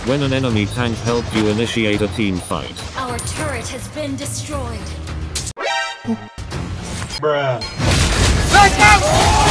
When an enemy tank helped you initiate a team fight. Our turret has been destroyed. Bruh. Let's go!